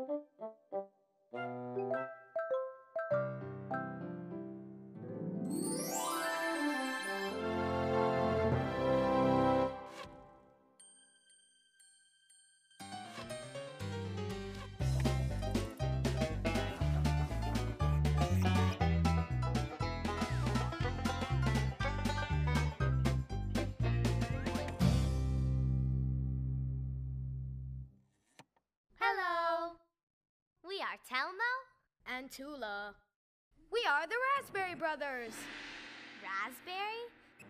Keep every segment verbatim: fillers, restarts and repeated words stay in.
Hello. We are Telmo and Tula. We are the Raspberry Brothers. Raspberry?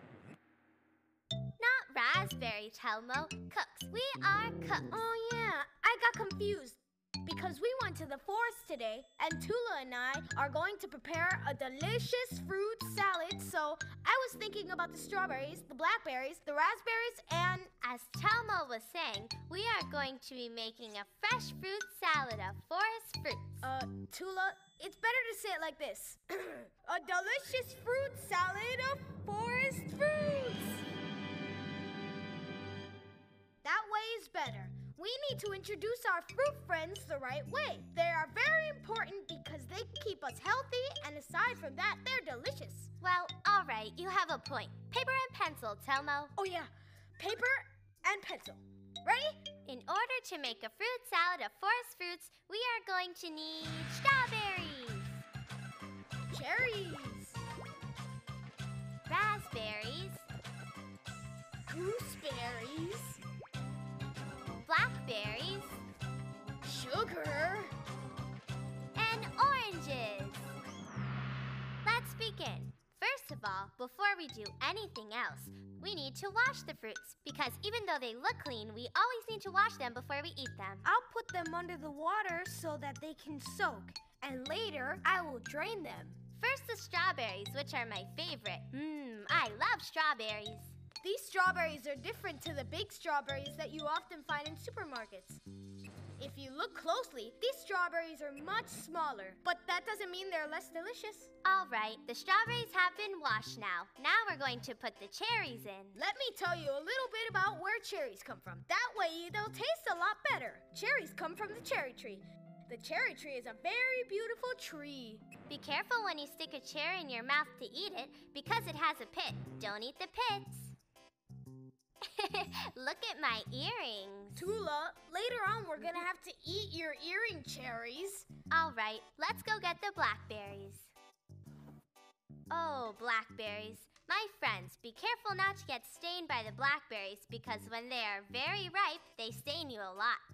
Not raspberry, Telmo. Cooks. We are cooks. Oh, yeah. I got confused because we went to the forest today, and Tula and I are going to prepare a delicious fruit salad. So I was thinking about the strawberries, the blackberries, the raspberries, and... As Telmo was saying, we are going to be making a fresh fruit salad of forest fruits. Uh, Tula, it's better to say it like this. A delicious fruit salad of forest fruits. That way is better. We need to introduce our fruit friends the right way. They are very important because they can keep us healthy, and aside from that, they're delicious. Well, all right, you have a point. Paper and pencil, Telmo. Oh, yeah. Paper and pencil. Ready? In order to make a fruit salad of forest fruits, we are going to need strawberries, cherries, raspberries, gooseberries, blackberries, sugar, and oranges. Let's begin. First of all, before we do anything else, we need to wash the fruits, because even though they look clean, we always need to wash them before we eat them. I'll put them under the water so that they can soak, and later I will drain them. First, the strawberries, which are my favorite. Mmm, I love strawberries. These strawberries are different to the big strawberries that you often find in supermarkets. If you look closely, these strawberries are much smaller, but that doesn't mean they're less delicious. All right, the strawberries have been washed now. Now we're going to put the cherries in. Let me tell you a little bit about where cherries come from. That way they'll taste a lot better. Cherries come from the cherry tree. The cherry tree is a very beautiful tree. Be careful when you stick a cherry in your mouth to eat it, because it has a pit. Don't eat the pits. Look at my earrings. Tula, later on we're gonna have to eat your earring cherries. All right, let's go get the blackberries. Oh, blackberries. My friends, be careful not to get stained by the blackberries, because when they are very ripe, they stain you a lot.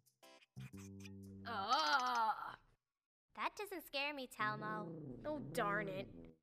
Ah! That doesn't scare me, Telmo. Oh, darn it.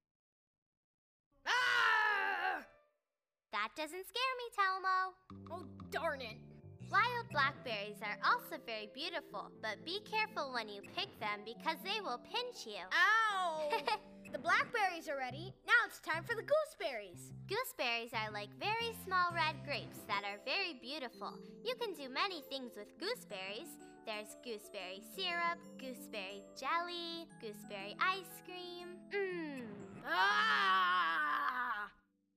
Ah! That doesn't scare me, Telmo. Oh, darn it. Wild blackberries are also very beautiful, but be careful when you pick them because they will pinch you. Ow! The blackberries are ready. Now it's time for the gooseberries. Gooseberries are like very small red grapes that are very beautiful. You can do many things with gooseberries. There's gooseberry syrup, gooseberry jelly, gooseberry ice cream. Mmm. Ah!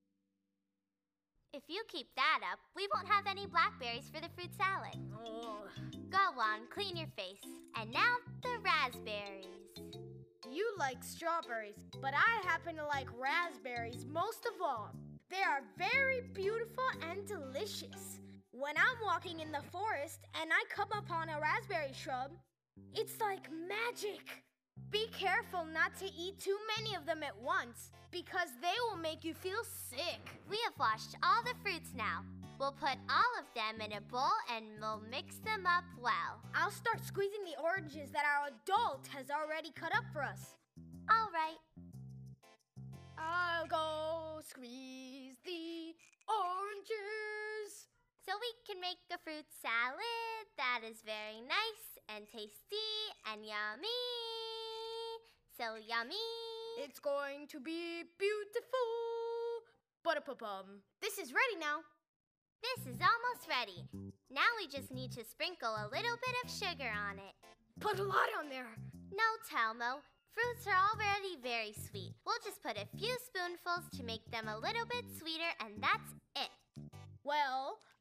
If you keep that up, we won't have any blackberries for the fruit salad. Oh. Go on, clean your face. And now the raspberries. You like strawberries, but I happen to like raspberries most of all. They are very beautiful and delicious. When I'm walking in the forest and I come upon a raspberry shrub, it's like magic. Be careful not to eat too many of them at once, because they will make you feel sick. We have washed all the fruits now. We'll put all of them in a bowl and we'll mix them up well. I'll start squeezing the oranges that our adult has already cut up for us. All right. I'll go squeeze the oranges. So we can make a fruit salad that is very nice and tasty and yummy. So yummy. It's going to be beautiful. Ba-da-pa-pum. This is ready now. This is almost ready. Now we just need to sprinkle a little bit of sugar on it. Put a lot on there. No, Telmo. Fruits are already very sweet. We'll just put a few spoonfuls to make them a little bit sweeter, and that's it. Well,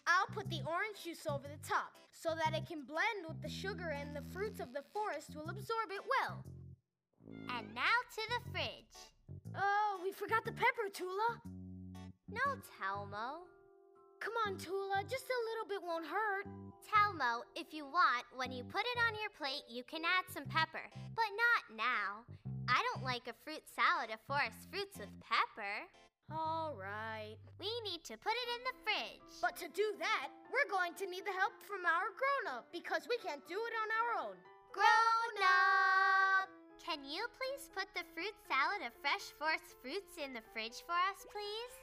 I'll put the orange juice over the top so that it can blend with the sugar and the fruits of the forest will absorb it well. And now to the fridge. Oh, we forgot the pepper, Tula. No, Telmo. Come on, Tula, just a little bit won't hurt. Telmo, if you want, when you put it on your plate, you can add some pepper, but not now. I don't like a fruit salad of forest fruits with pepper. All right. We need to put it in the fridge. But to do that, we're going to need the help from our grown-up because we can't do it on our own. Grown-up! Can you please put the fruit salad of fresh forest fruits in the fridge for us, please?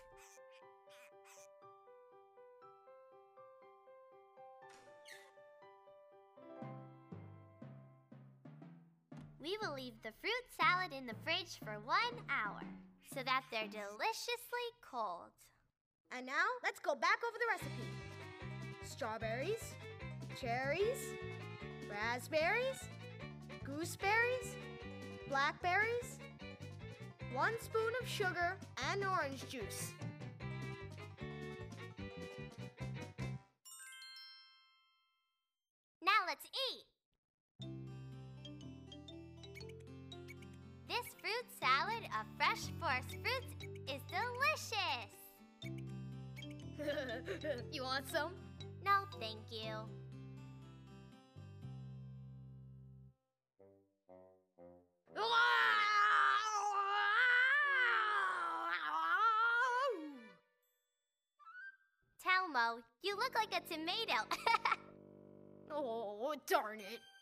We will leave the fruit salad in the fridge for one hour so that they're deliciously cold. And now, let's go back over the recipe. Strawberries, cherries, raspberries, gooseberries, blackberries, one spoon of sugar, and orange juice. Now let's eat! This fruit salad of fresh forest fruits is delicious! You want some? No, thank you. Telmo, you look like a tomato. Oh, darn it.